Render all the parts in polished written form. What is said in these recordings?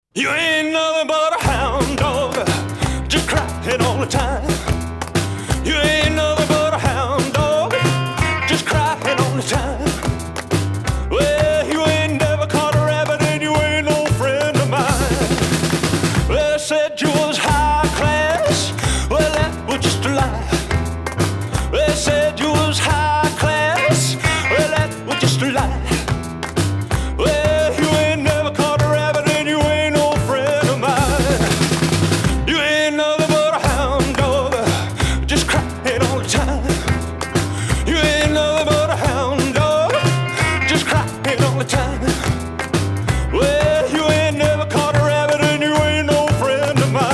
You ain't nothing but a hound dog, just crying all the time. You ain't nothing but a hound dog, just crying all the time. Well, you ain't never caught a rabbit and you ain't no friend of mine. Well, they said you was high class, well, that was just a lie. They said you was high class, well, that was just a lie. Well, you ain't never caught a rabbit and you ain't no friend of mine. You ain't nothing but a hound dog, just crying all the time. You ain't nothing but a hound dog, just crying all the time. Well, you ain't never caught a rabbit and you ain't no friend of mine.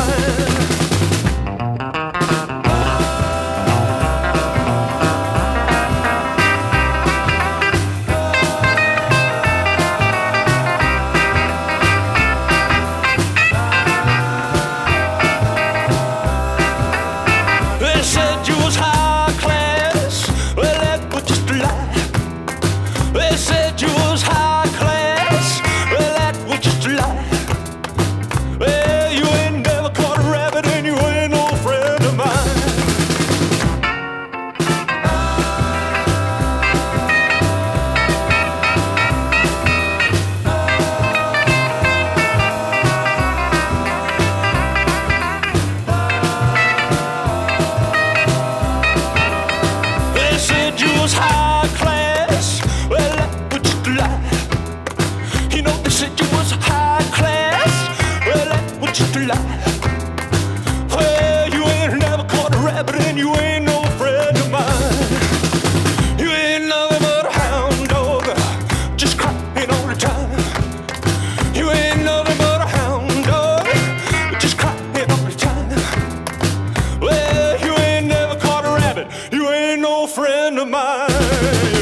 They said you was high class, well, that was just a lie. They said you was high class, well, that was just a lie. Well, you ain't never caught a rabbit and you ain't no friend of mine. They said you was high class, well, that was just a lie. You know, they said you was high class, well, that was just a lie. Well, you ain't never caught a rabbit and you ain't no friend of mine. You ain't nothing but a hound dog, just crying all the time. You ain't nothing but a hound dog, just crying all the time. Well, you ain't never caught a rabbit, you ain't no friend of mine.